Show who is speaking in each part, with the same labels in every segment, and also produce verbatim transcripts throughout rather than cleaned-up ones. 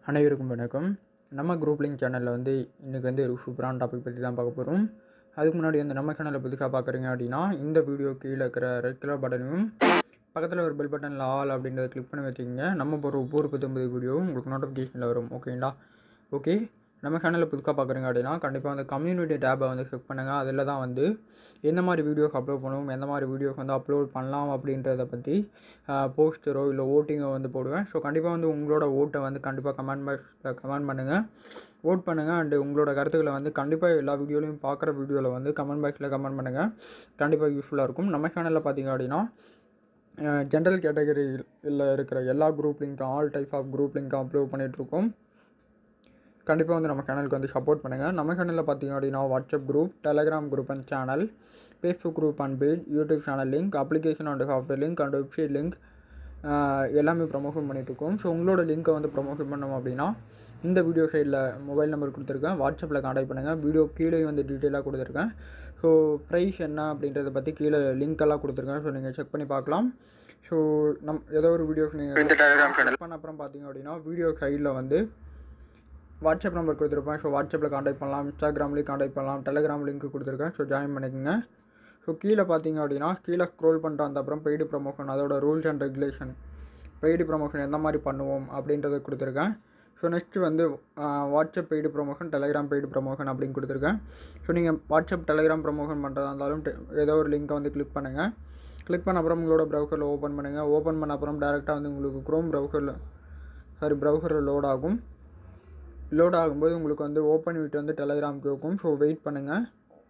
Speaker 1: அனைவருக்கும் வணக்கம். நம்ம குரூப் லிங்க் சேனலில் வந்து இன்றைக்கி வந்து ஒரு சூப்பரான டாபிக் பற்றி தான் பார்க்க போகிறோம். அதுக்கு முன்னாடி வந்து நம்ம சேனலை புதுசாக பார்க்குறீங்க அப்படின்னா இந்த வீடியோ கீழே இருக்கிற ரெட் கலர் பட்டனையும் பக்கத்தில் ஒரு பெல் பட்டனில் ஆல் அப்படின்றத கிளிக் பண்ணி வச்சுக்கிங்க. நம்ம போகிற ஒவ்வொரு பத்தொம்பது வீடியோவும் உங்களுக்கு நோட்டிஃபிகேஷனில் வரும். ஓகேங்களா? ஓகே, நம்ம சேனலில் புதுசாக பார்க்குறீங்க அப்படின்னா கண்டிப்பாக வந்து கம்யூனிட்டி டேப்பை வந்து செக் பண்ணுங்கள். அதில் தான் வந்து எந்த மாதிரி வீடியோஸ் அப்லோட் பண்ணுவோம், எந்த மாதிரி வீடியோஸ் வந்து அப்லோட் பண்ணலாம் அப்படின்றத பற்றி போஸ்டரோ இல்லை ஓட்டிங்கோ வந்து போடுவேன். ஸோ கண்டிப்பாக வந்து உங்களோட ஓட்டை வந்து கண்டிப்பாக கமெண்ட் பாக்ஸில் கமெண்ட் பண்ணுங்கள், ஓட் பண்ணுங்கள். அண்டு உங்களோட கருத்துக்களை வந்து கண்டிப்பாக எல்லா வீடியோலையும் பார்க்குற வீடியோவில் வந்து கமெண்ட் பாக்ஸில் கமெண்ட் பண்ணுங்கள். கண்டிப்பாக யூஸ்ஃபுல்லாக இருக்கும். நம்ம சேனலில் பார்த்தீங்க அப்படின்னா ஜென்ரல் கேட்டகரியில் இருக்கிற எல்லா குரூப் லிங்க்கும் ஆல் டைப் ஆஃப் குரூப் லிங்க்கும் அப்லோட் பண்ணிகிட்ருக்கோம். கண்டிப்பாக வந்து நம்ம சேனலுக்கு வந்து சப்போர்ட் பண்ணுங்கள். நம்ம சேனலில் பார்த்தீங்க அப்படின்னா WhatsApp group, Telegram group and channel, Facebook group and page, YouTube channel link, application and software link and website link எல்லாமே ப்ரமோஷன் பண்ணிகிட்ருக்கோம். ஸோ உங்களோட லிங்க்கை வந்து ப்ரமோஷன் பண்ணோம் அப்படின்னா இந்த வீடியோ சைடில் மொபைல் நம்பர் கொடுத்துருக்கேன், வாட்ஸ்அப்பில் கான்டாக்ட் பண்ணுங்கள். வீடியோ கீழே வந்து டீட்டெயிலாக கொடுத்துருக்கேன். ஸோ ப்ரைஸ் என்ன அப்படின்றத பற்றி கீழே லிங்க்கெல்லாம் கொடுத்துருக்கேன். ஸோ நீங்கள் செக் பண்ணி பார்க்கலாம். ஸோ நம் ஏதோ ஒரு வீடியோ நீங்கள் இந்த டெலகிராம் சேனல் பண்ண அப்புறம் பார்த்தீங்க அப்படின்னா வீடியோ சைடில் வந்து வாட்ஸ்அப் நம்பர் கொடுத்துருப்பேன். ஸோ வாட்ஸ்அப்பில் கான்டாக்ட் பண்ணலாம், இன்ஸ்டாகிராம்லேயும் கான்டாக்ட் பண்ணலாம், டெலகிராம் லிங்க் கொடுத்துருக்கேன். ஸோ ஜாயின் பண்ணிக்கோங்க. ஸோ கீழே பார்த்தீங்க அப்படின்னா கீழே ஸ்க்ரோல் பண்ணிட்டு வந்த அப்புறம் பெய்டு ப்ரமோஷன், அதோட rules and regulation, paid promotion எந்த மாதிரி பண்ணுவோம் அப்படின்றத கொடுத்துருக்கேன். ஸோ நெக்ஸ்ட்டு வந்து WhatsApp paid promotion, Telegram paid promotion அப்படின்னு கொடுத்துருக்கேன். ஸோ நீங்கள் வாட்ஸ்அப் டெலகிராம் ப்ரமோஷன் பண்ணுறதா இருந்தாலும் ஏதோ ஒரு லிங்க்கை வந்து கிளிக் பண்ணுங்கள். கிளிக் பண்ண அப்புறம் உங்களோட ப்ரௌசரில் ஓப்பன் பண்ணுங்கள். ஓப்பன் பண்ண அப்புறம் டேரெக்டாக வந்து உங்களுக்கு க்ரோம் ப்ரௌசரில் சாரி ப்ரௌசரில் லோட் ஆகும். லோட் ஆகும்போது உங்களுக்கு வந்து ஓப்பன் விட்டு வந்து டெலகிராம் கேட்கும். ஸோ வெயிட் பண்ணுங்கள்.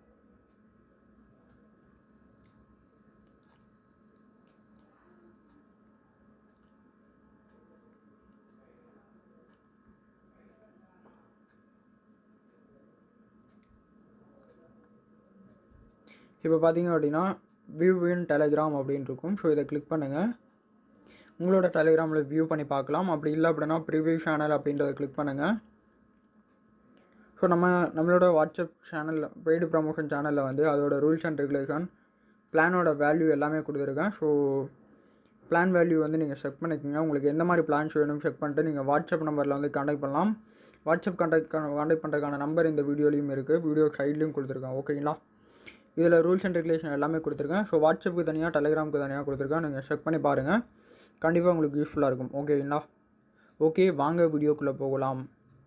Speaker 1: இப்போ பார்த்தீங்க அப்படின்னா வியூ இன் டெலகிராம் அப்படின்னு இருக்கும். ஸோ இதை கிளிக் பண்ணுங்கள். உங்களோட டெலகிராமில் வியூ பண்ணி பார்க்கலாம். அப்படி இல்லை அப்படின்னா ப்ரிவியூ சேனல் அப்படின்றத கிளிக் பண்ணுங்கள். ஸோ நம்ம நம்மளோட வாட்ஸ்அப் சேனலில் பெய்டு ப்ரமோஷன் சேனலில் வந்து அதோட ரூல்ஸ் அண்ட் ரெகுலேஷன், பிளானோட வேல்யூ எல்லாமே கொடுத்துருக்கேன். ஸோ பிளான் வேல்யூ வந்து நீங்கள் செக் பண்ணிக்கோங்க. உங்களுக்கு எந்த மாதிரி பிளான்ஸ் வேணும் செக் பண்ணிட்டு நீங்கள் வாட்ஸ்அப் நம்பரில் வந்து கான்டாக்ட் பண்ணலாம். வாட்ஸ்அப் கான்டாக்ட் கான்டாக்ட் பண்ணுறதுக்கான நம்பர் இந்த வீடியோலையும் இருக்குது, வீடியோ சைட்லையும் கொடுத்துருக்கேன். ஓகேங்களா? இதில் ரூல்ஸ் அண்ட் ரெகுலேஷன் எல்லாமே கொடுத்துருக்கேன். ஸோ வாட்ஸ்அப்புக்கு தனியாக, டெலகிராமுக்கு தனியாக கொடுத்துருக்கேன். நீங்கள் செக் பண்ணி பாருங்கள். கண்டிப்பாக உங்களுக்கு யூஸ்ஃபுல்லாக இருக்கும். ஓகேங்களா? ஓகே, வாங்க வீடியோக்குள்ளே போகலாம்.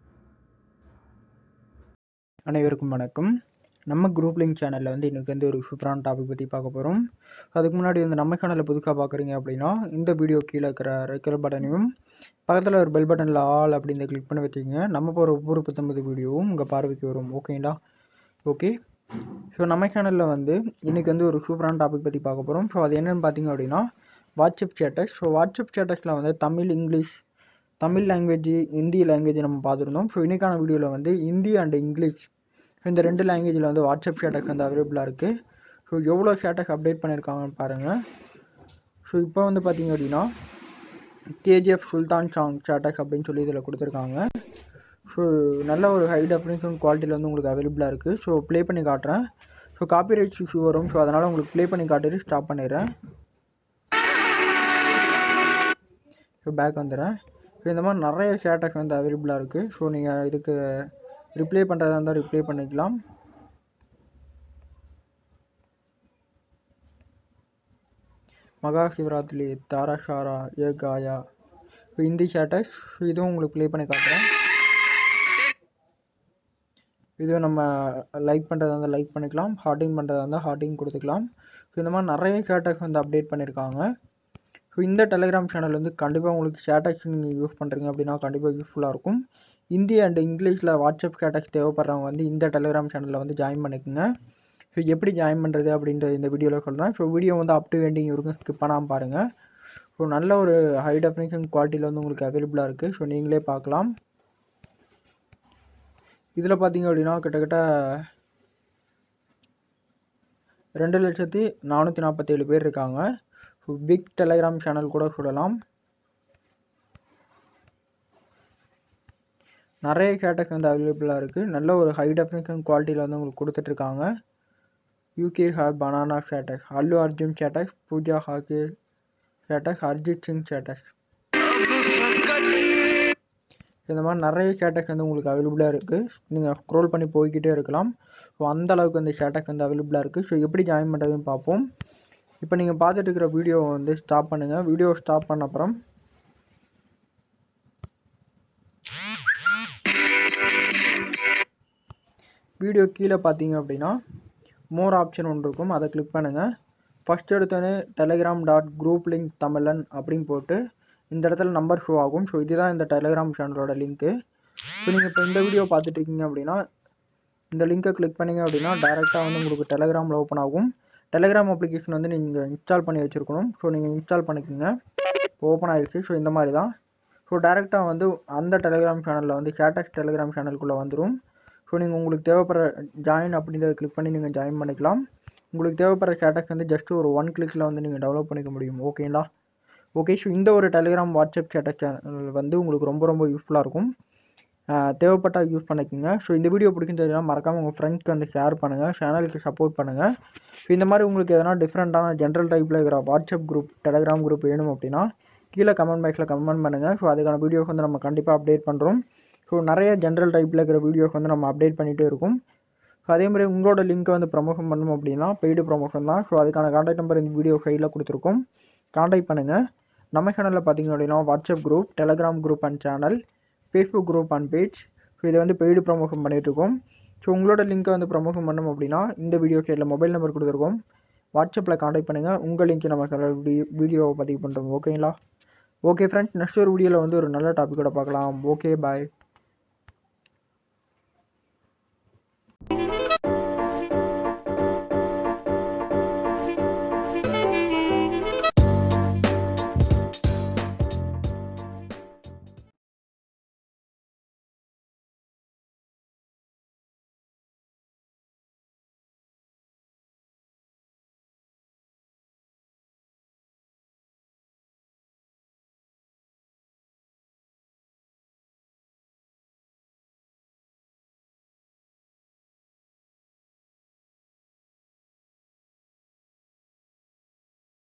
Speaker 1: அனைவருக்கும் வணக்கம். நம்ம குரூப் லிங்க் சேனலில் வந்து இன்றைக்கி வந்து ஒரு சூப்பரான டாபிக் பற்றி பார்க்க போகிறோம். அதுக்கு முன்னாடி வந்து நம்ம சேனலில் புதுசாக பார்க்குறீங்க அப்படின்னா இந்த வீடியோ கீழே இருக்கிற ரெட் கலர் பட்டனையும் பக்கத்தில் ஒரு பெல் பட்டனில் ஆல் அப்படின்னு கிளிக் பண்ணி வச்சுக்கோங்க. நம்ம போகிற ஒவ்வொரு பத்தொன்பது வீடியோவும் உங்கள் பார்வைக்கு வரும். ஓகேங்களா? ஓகே, ஸோ நம்ம சேனலில் வந்து இன்றைக்கி வந்து ஒரு சூப்பரான டாபிக் பற்றி பார்க்க போகிறோம். ஸோ அது என்னென்னு பார்த்தீங்க அப்படின்னா வாட்ஸ்அப் ஸ்டேட்டஸ். ஸோ வாட்ஸ்அப் ஸ்டேட்டஸில் வந்து Tamil, English, Tamil language, Hindi language நம்ம பார்த்துருந்தோம். ஸோ இன்றைக்கான வீடியோவில் வந்து ஹிந்தி அண்ட் இங்கிலீஷ் இந்த ரெண்டு லாங்குவேஜில் வந்து வாட்ஸ்அப் ஸ்டேட்டஸ் வந்து அவைலபிளாக இருக்குது. ஸோ எவ்வளோ ஸ்டேட்டஸ் அப்டேட் பண்ணியிருக்காங்கன்னு பாருங்கள். ஸோ இப்போ வந்து பார்த்திங்க அப்படின்னா கேஜிஎஃப் சுல்தான் சாங் ஸ்டேட்டஸ் அப்படின்னு சொல்லி இதில் கொடுத்துருக்காங்க. ஸோ நல்ல ஒரு ஹை டெஃபினிஷன் குவாலிட்டியில் வந்து உங்களுக்கு அவைலபிளாக இருக்குது. ஸோ ப்ளே பண்ணி காட்டுறேன். ஸோ காப்பிரைட் இஷ்யூ வரும். ஸோ அதனால் உங்களுக்கு ப்ளே பண்ணி காட்டிட்டு ஸ்டாப் பண்ணிடுறேன். ஸோ பேக் வந்துடுறேன். ஸோ இந்த மாதிரி நிறைய ஸ்டேட்டஸ் வந்து அவைலபிளாக இருக்குது. ஸோ நீங்கள் இதுக்கு ரிப்ளை பண்ணுறதா இருந்தால் ரிப்ளை பண்ணிக்கலாம். மகா சிவராத்திரி, தாராஷாரா, ஏகாயா, ஹிந்தி ஸ்டேட்டஸ். இதுவும் உங்களுக்கு ப்ளே பண்ணி காட்டுறேன். இதுவும் நம்ம லைக் பண்ணுறதா இருந்தால் லைக் பண்ணிக்கலாம், ஹார்டிங் பண்ணுறதா இருந்தால் ஹார்டிங் கொடுத்துக்கலாம். ஸோ இந்த மாதிரி நிறைய ஸ்டேட்டஸ் வந்து அப்டேட் பண்ணியிருக்காங்க. ஸோ இந்த டெலகிராம் சேனல் வந்து கண்டிப்பாக உங்களுக்கு ஸ்டேட்டஸ் நீங்கள் யூஸ் பண்ணுறீங்க அப்படின்னா கண்டிப்பாக யூஸ்ஃபுல்லாக இருக்கும். ஹிந்தி அண்ட் இங்கிலீஷில் வாட்ஸ்அப் ஸ்டேட்டஸ் தேவைப்படுறவங்க வந்து இந்த டெலகிராம் சேனலில் வந்து ஜாயின் பண்ணிக்கோங்க. ஸோ எப்படி ஜாயின் பண்ணுறது அப்படின்றது இந்த வீடியோவில் சொல்கிறேன். ஸோ வீடியோ வந்து அப் டு எண்டிங் இருக்கும், ஸ்கிப் பண்ணாமல் பாருங்கள். ஸோ நல்ல ஒரு ஹை டெஃபினிஷன் குவாலிட்டியில் வந்து உங்களுக்கு அவைலபிளாக இருக்குது. ஸோ நீங்களே பார்க்கலாம். இதில் பார்த்தீங்க அப்படின்னா கிட்டத்தட்ட ரெண்டு லட்சத்தி நானூற்றி நாற்பத்தேழு பேர் இருக்காங்க. ஸோ பிக் டெலகிராம் சேனல் கூட சொல்லலாம். நிறைய ஸ்டேட்டஸ் வந்து அவைலபிளாக இருக்குது. நல்ல ஒரு ஹை டெஃபினிஷன் குவாலிட்டியில் வந்து உங்களுக்கு கொடுத்துட்ருக்காங்க. யூகே ஹார் பனானா ஸ்டேட்டஸ், அல்லு அர்ஜுன் ஸ்டேட்டஸ், பூஜா ஹாக்கே ஸ்டேட்டஸ், அர்ஜித் சிங் ஸ்டேட்டஸ். இந்த மாதிரி நிறைய கேட்டக்ஸ் வந்து உங்களுக்கு அவைலபிளாக இருக்குது. நீங்கள் ஸ்க்ரோல் பண்ணி போய்கிட்டே இருக்கலாம். ஸோ அந்த அளவுக்கு வந்து கேட்டக்ஸ் வந்து அவைலபிளாக இருக்குது. ஸோ எப்படி ஜாயின் பண்ணுறதுன்னு பார்ப்போம். இப்போ நீங்கள் பார்த்துட்டு இருக்கிற வீடியோவை வந்து ஸ்டாப் பண்ணுங்கள். வீடியோ ஸ்டாப் பண்ண அப்புறம் வீடியோ கீழே பார்த்தீங்க அப்படின்னா மோர் ஆப்ஷன் ஒன்று இருக்கும், அதை கிளிக் பண்ணுங்கள். ஃபஸ்ட் எடுத்தோன்னே டெலிகிராம் டாட் குரூப் லிங்க் தமிழன் அப்படின்னு போட்டு இந்த இடத்துல நம்பர் ஷோ ஆகும். ஸோ இதுதான் இந்த டெலிகிராம் சேனலோட லிங்க்கு. ஸோ நீங்கள் இப்போ இந்த வீடியோ பார்த்துட்டு இருக்கீங்க அப்படின்னா இந்த லிங்க்கை கிளிக் பண்ணிங்க அப்படின்னா டேரெக்டாக வந்து உங்களுக்கு டெலிகிராமில் ஓப்பன் ஆகும். டெலிகிராம் அப்ளிகேஷன் வந்து நீங்கள் இன்ஸ்டால் பண்ணி வச்சுருக்கணும். ஸோ நீங்கள் இன்ஸ்டால் பண்ணிக்கோங்க. ஓப்பன் ஆகிடுச்சு. ஸோ இந்த மாதிரி தான். ஸோ டேரெக்டாக வந்து அந்த டெலிகிராம் சேனலில் வந்து கேட்டக்ஸ் டெலிகிராம் சேனலுக்குள்ளே வந்துடும். ஸோ நீங்கள் உங்களுக்கு தேவைப்படுற ஜாயின் அப்படின்றத கிளிக் பண்ணி நீங்கள் ஜாயின் பண்ணிக்கலாம். உங்களுக்கு தேவைப்படுற கேட்டக்ஸ் வந்து ஜஸ்ட் ஒரு ஒன் கிளிக்கில் வந்து நீங்கள் டெவலப் பண்ணிக்க முடியும். ஓகேங்களா? ஓகே. ஸோ இந்த ஒரு டெலிகிராம் வாட்ஸ்அப் கேட்டக்ஸ் சேனல் வந்து உங்களுக்கு ரொம்ப ரொம்ப யூஸ்ஃபுல்லாக இருக்கும். தேவைப்பட்டால் யூஸ் பண்ணிக்கோங்க. ஸோ இந்த வீடியோ பிடிக்குன்னு மறக்காமல் உங்கள் ஃப்ரெண்ட்ஸ்க்கு வந்து ஷேர் பண்ணுங்கள். சேனலுக்கு சப்போர்ட் பண்ணுங்கள். ஸோ இந்த மாதிரி உங்களுக்கு எதனா டிஃப்ரெண்ட்டான ஜென்ரல் டைப்பில் இருக்கிற வாட்ஸ்அப் குரூப் டெலிகிராம் குரூப் வேணும் அப்படின்னா கீழே கமெண்ட் பாக்ஸில் கமெண்ட் பண்ணுங்கள். ஸோ அதுக்கான வீடியோஸ் வந்து நம்ம கண்டிப்பாக அப்டேட் பண்ணுறோம். ஸோ நிறைய ஜென்ரல் டைப்பில் இருக்கிற வீடியோஸ் வந்து நம்ம அப்டேட் பண்ணிகிட்டே இருக்கும். ஸோ அதேமாதிரி உங்களோட லிங்க்கை வந்து ப்ரமோஷன் பண்ணணும் அப்படின்னா பெய்டு ப்ரமோஷன் தான். ஸோ அதுக்கான கான்டாக்ட் நம்பர் இந்த வீடியோ கையில் கொடுத்துருக்கோம். கான்டாக்ட் பண்ணுங்கள். நம்ம சேனலில் பார்த்தீங்க அப்படின்னா WhatsApp group, Telegram group and channel, Facebook group and page, so இதை வந்து பெய்டு ப்ரமோஷன் பண்ணிகிட்ருக்கோம். ஸோ உங்களோட லிங்க்கை வந்து ப்ரமோஷன் பண்ணணும் அப்படின்னா இந்த வீடியோ சைடில் மொபைல் நம்பர் கொடுத்துருக்கோம். வாட்ஸ்அப்பில் கான்டாக்ட் பண்ணுங்கள். உங்கள் லிங்க்கை நம்ம வீடியோ வீடியோவை பதிவு பண்ணுறோம். ஓகேங்களா? ஓகே ஃப்ரெண்ட்ஸ், நெக்ஸ்ட் ஒரு வீடியோவில் வந்து ஒரு நல்ல டாப்பிக்கோட பார்க்கலாம். ஓகே, பாய்.